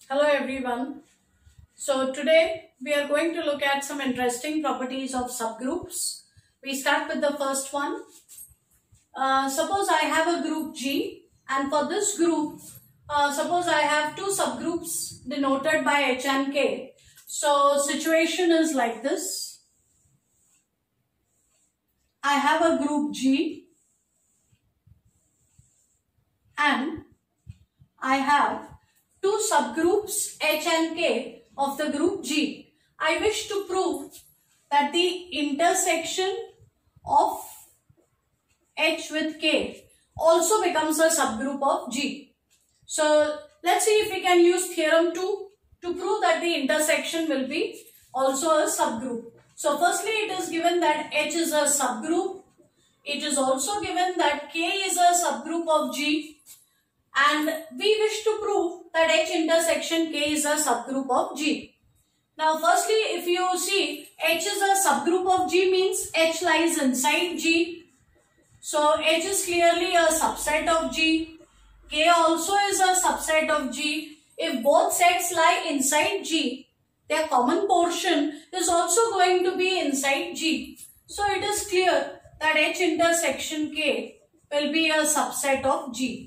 Hello everyone. So today we are going to look at some interesting properties of subgroups. We start with the first one. Suppose I have a group G, and for this group, suppose I have two subgroups denoted by H and K. So situation is like this. I have a group G and I have two subgroups H and K of the group G. I wish to prove that the intersection of H with K also becomes a subgroup of G. So let's see if we can use theorem 2 to prove that the intersection will be also a subgroup. So firstly, it is given that H is a subgroup. It is also given that K is a subgroup of G. And we wish to prove that H intersection K is a subgroup of G. Now firstly, if you see H is a subgroup of G means H lies inside G. So H is clearly a subset of G. K also is a subset of G. If both sets lie inside G, their common portion is also going to be inside G. So it is clear that H intersection K will be a subset of G.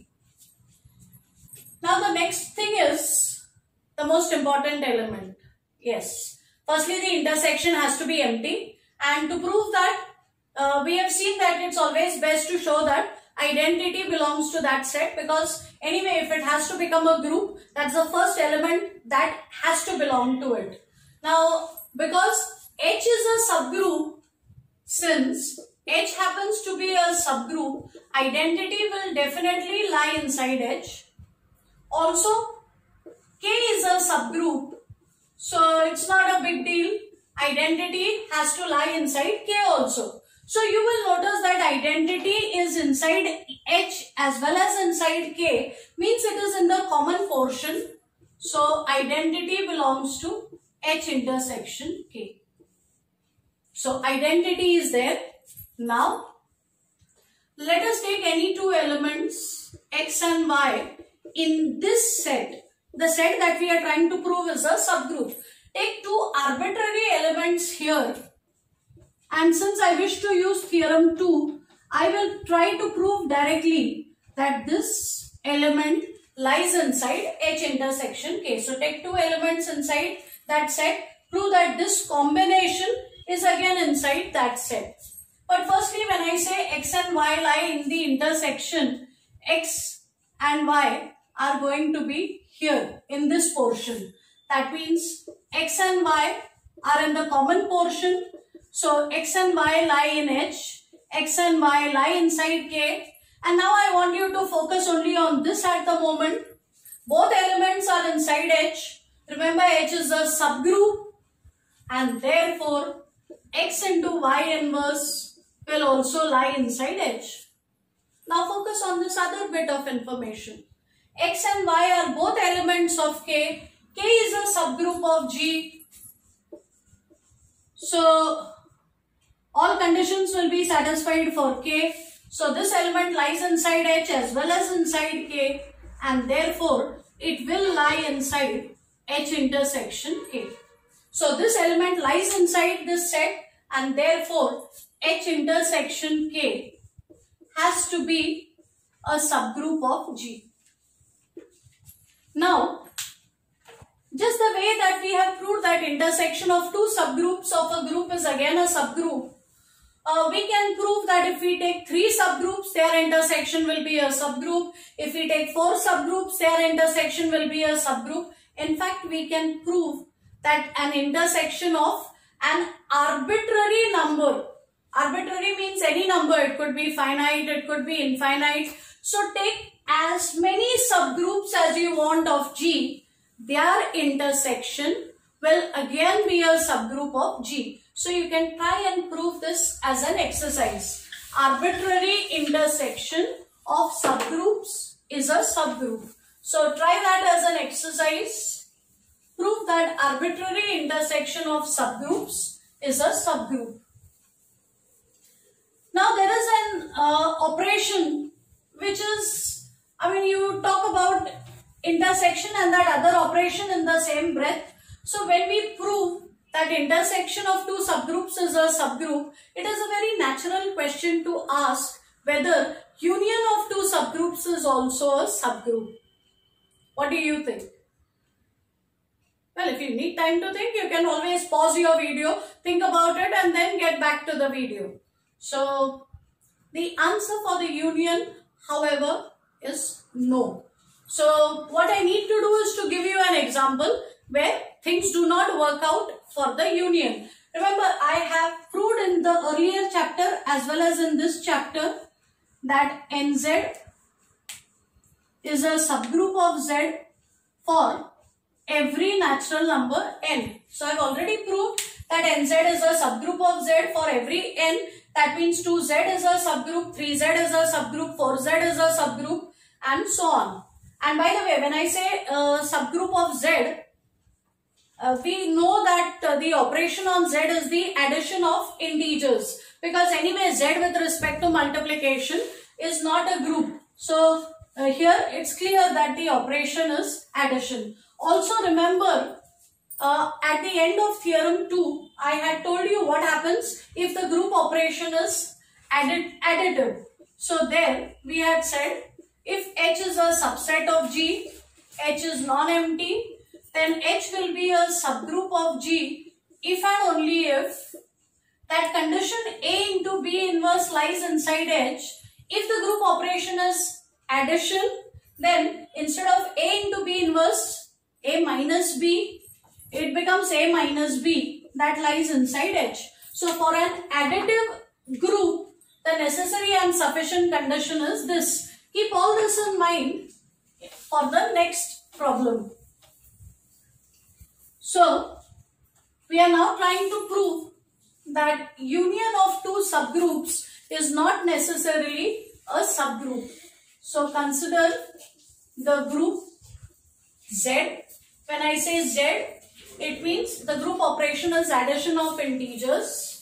Now the next thing is the most important element. Yes. Firstly, the intersection has to be empty, and to prove that we have seen that it's always best to show that identity belongs to that set, because anyway if it has to become a group, that's the first element that has to belong to it. Now because H is a subgroup, since H happens to be a subgroup, identity will definitely lie inside H. Also, K is a subgroup, so it's not a big deal. Identity has to lie inside K also. So you will notice that identity is inside H as well as inside K, means it is in the common portion. So identity belongs to H intersection K. So identity is there. Now let us take any two elements X and Y in this set. The set that we are trying to prove is a subgroup. Take two arbitrary elements here, and since I wish to use theorem 2, I will try to prove directly that this element lies inside H intersection K. So take two elements inside that set, prove that this combination is again inside that set. But firstly, when I say X and Y lie in the intersection, X and Y are going to be here in this portion. That means X and Y are in the common portion. So X and Y lie in H, X and Y lie inside K. And now I want you to focus only on this at the moment. Both elements are inside H. Remember, H is a subgroup, and therefore X into Y inverse will also lie inside H. Now focus on this other bit of information. X and Y are both elements of K. K is a subgroup of G. So all conditions will be satisfied for K. So this element lies inside H as well as inside K, and therefore it will lie inside H intersection K. So this element lies inside this set, and therefore H intersection K has to be a subgroup of G. Now, just the way that we have proved that intersection of two subgroups of a group is again a subgroup, we can prove that if we take three subgroups, their intersection will be a subgroup. If we take four subgroups, their intersection will be a subgroup. In fact, we can prove that an intersection of an arbitrary number, arbitrary means any number, it could be finite, it could be infinite. So take as many subgroups as you want of G, their intersection will again be a subgroup of G. So you can try and prove this as an exercise. Arbitrary intersection of subgroups is a subgroup. So try that as an exercise. Prove that arbitrary intersection of subgroups is a subgroup. Now there is an operation which is, you talk about intersection and that other operation in the same breath. So when we prove that intersection of two subgroups is a subgroup, it is a very natural question to ask whether union of two subgroups is also a subgroup. What do you think? Well, if you need time to think, you can always pause your video, think about it, and then get back to the video. So the answer for the union, however, is no. So what I need to do is to give you an example where things do not work out for the union. Remember, I have proved in the earlier chapter as well as in this chapter that NZ is a subgroup of Z for every natural number n. So I have already proved that NZ is a subgroup of Z for every n. That means 2Z is a subgroup, 3Z is a subgroup, 4Z is a subgroup, and so on. And by the way, when I say subgroup of Z, we know that the operation on Z is the addition of integers, because anyway Z with respect to multiplication is not a group. So here it's clear that the operation is addition. Also remember, at the end of theorem 2, I had told you what happens if the group operation is additive. So there we had said if H is a subset of G, H is non-empty, then H will be a subgroup of G if and only if that condition A into B inverse lies inside H. If the group operation is addition, then instead of A into B inverse, A minus B, it becomes A minus B that lies inside H. So for an additive group, the necessary and sufficient condition is this. Keep all this in mind for the next problem. So we are now trying to prove that union of two subgroups is not necessarily a subgroup. So consider the group Z. When I say Z, it means the group operation is addition of integers.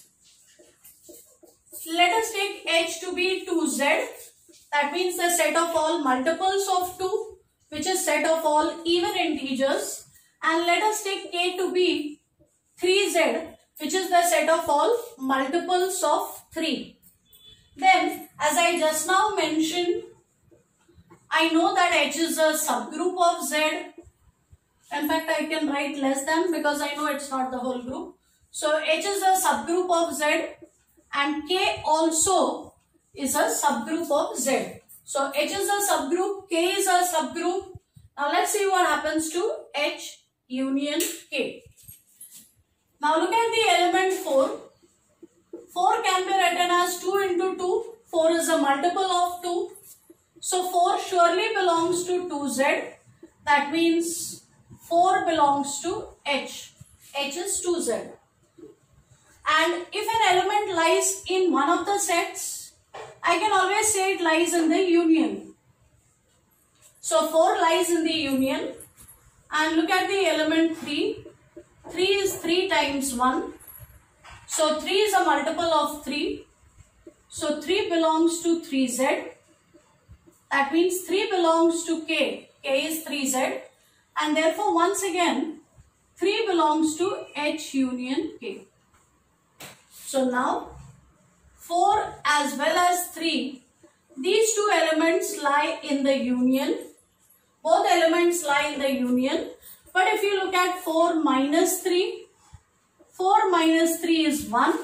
Let us take H to be 2Z. That means the set of all multiples of 2, which is set of all even integers. And let us take K to be 3Z, which is the set of all multiples of 3. Then, as I just now mentioned, I know that H is a subgroup of Z. In fact, I can write less than because I know it's not the whole group. So H is a subgroup of Z and K also is a subgroup of Z. So H is a subgroup, K is a subgroup. Now let's see what happens to H union K. Now look at the element 4. 4 can be written as 2 into 2. 4 is a multiple of 2. So 4 surely belongs to 2Z. That means 4 belongs to H. H is 2Z. And if an element lies in one of the sets, I can always say it lies in the union. So 4 lies in the union. And look at the element 3. 3 is 3 times 1. So 3 is a multiple of 3. So 3 belongs to 3Z. That means 3 belongs to K. K is 3Z. And therefore once again 3 belongs to H union K. So now 4 as well as 3, these two elements lie in the union. Both elements lie in the union. But if you look at 4 minus 3, 4 minus 3 is 1.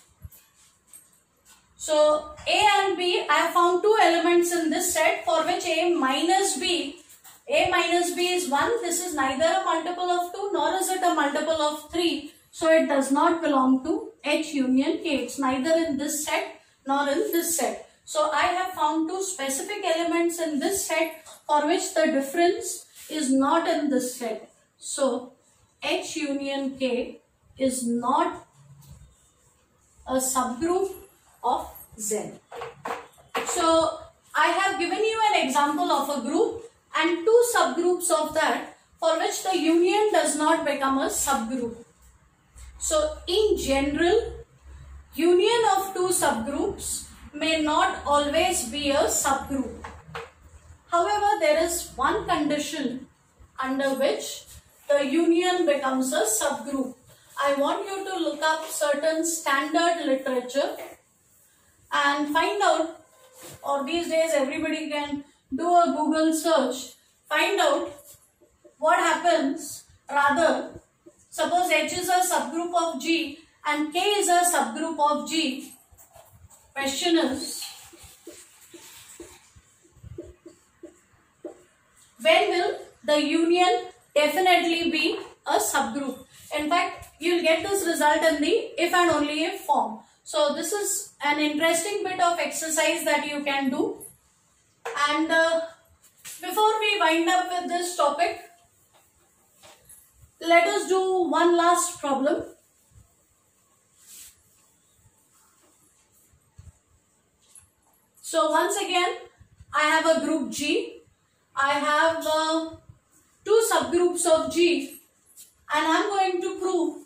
So A and B, I have found two elements in this set for which A minus B is 1. This is neither a multiple of 2 nor is it a multiple of 3. So it does not belong to H union K. It's neither in this set nor in this set. So I have found two specific elements in this set for which the difference is not in this set. So H union K is not a subgroup of Z. So I have given you an example of a group and two subgroups of that for which the union does not become a subgroup. So in general, union of two subgroups may not always be a subgroup. However, there is one condition under which the union becomes a subgroup. I want you to look up certain standard literature and find out, or these days everybody can do a Google search, find out what happens. Rather, suppose H is a subgroup of G and K is a subgroup of G. Question is, when will the union definitely be a subgroup? In fact, you will get this result in the if and only if form. So this is an interesting bit of exercise that you can do. And before we wind up with this topic, let us do one last problem. So once again, I have a group G. I have two subgroups of G, and I am going to prove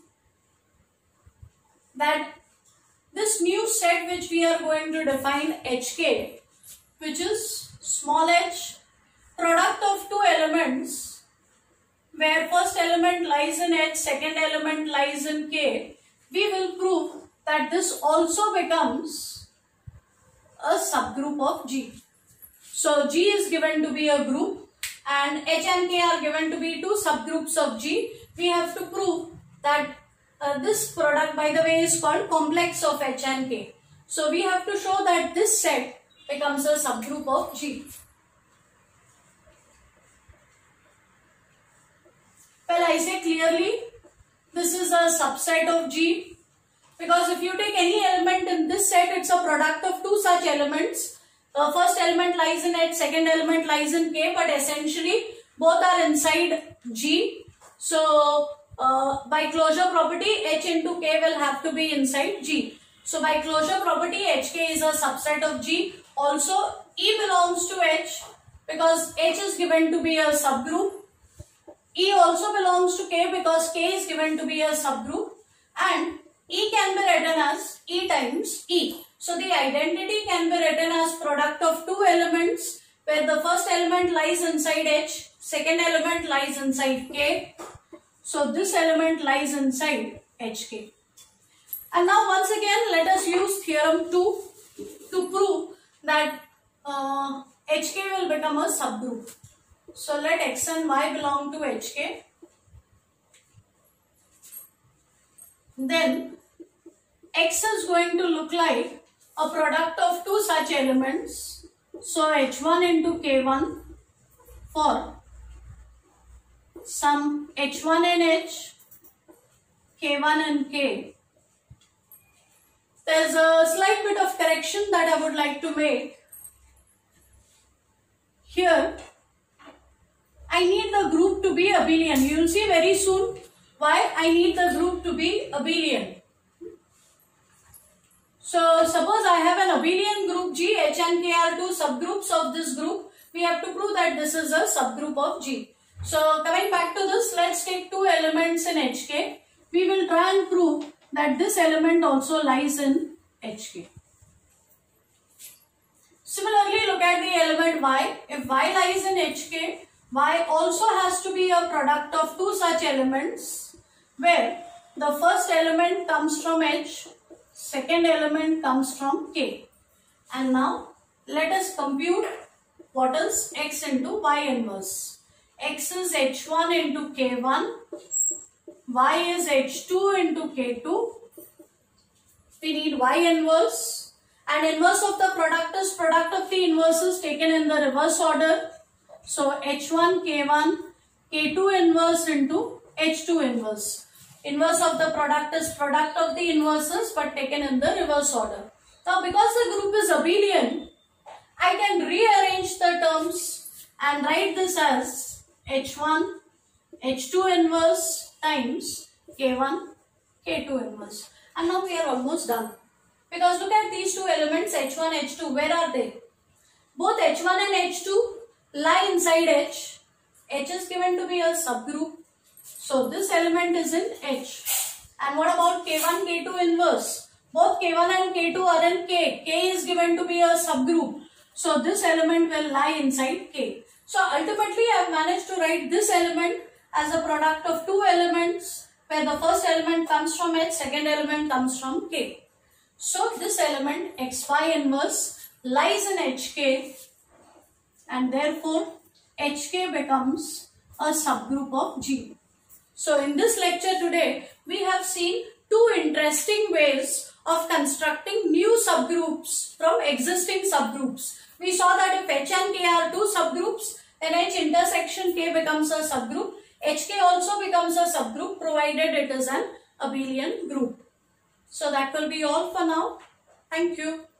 that this new set which we are going to define HK, which is small h, product of two elements, where first element lies in H, second element lies in K, we will prove that this also becomes a subgroup of G. So G is given to be a group and H and K are given to be two subgroups of G. We have to prove that this product, by the way, is called complex of H and K. So we have to show that this set becomes a subgroup of G. Well, I say clearly this is a subset of G, because if you take any element in this set, it's a product of two such elements. First element lies in H, second element lies in K, but essentially both are inside G. So by closure property, H into K will have to be inside G. So by closure property, HK is a subset of G. Also, E belongs to H because H is given to be a subgroup. E also belongs to K because K is given to be a subgroup, and E can be written as E times E. So the identity can be written as product of two elements where the first element lies inside H, second element lies inside K. So this element lies inside HK. And now once again let us use theorem 2 to prove that HK will become a subgroup. So let X and Y belong to HK. Then X is going to look like a product of two such elements. So H1 into K1 for some H1 in H, K1 in K. There's a slight bit of correction that I would like to make. Here, I need the group to be abelian. You will see very soon why I need the group to be abelian. So suppose I have an abelian group G, H and K are two subgroups of this group. We have to prove that this is a subgroup of G. So coming back to this, let's take two elements in HK. We will try and prove that this element also lies in HK. Similarly, look at the element Y. If Y lies in HK, Y also has to be a product of two such elements where the first element comes from H, second element comes from K. And now let us compute what is X into Y inverse. X is H1 into K1, Y is H2 into K2. We need Y inverse, and inverse of the product is product of the inverses taken in the reverse order. So H1 K1, K2 inverse into H2 inverse. Inverse of the product is product of the inverses but taken in the reverse order. Now because the group is abelian, I can rearrange the terms and write this as H1, H2 inverse times K1, K2 inverse. And now we are almost done. Because look at these two elements H1, H2. Where are they? Both H1 and H2 lie inside H. H is given to be a subgroup. So this element is in H. And what about K1, K2 inverse? Both K1 and K2 are in K. K is given to be a subgroup. So this element will lie inside K. So ultimately I have managed to write this element as a product of two elements, where the first element comes from H, second element comes from K. So this element XY inverse lies in HK, and therefore HK becomes a subgroup of G. So in this lecture today, we have seen two interesting ways of constructing new subgroups from existing subgroups. We saw that if H and K are two subgroups, then H intersection K becomes a subgroup. HK also becomes a subgroup provided it is an abelian group. So that will be all for now. Thank you.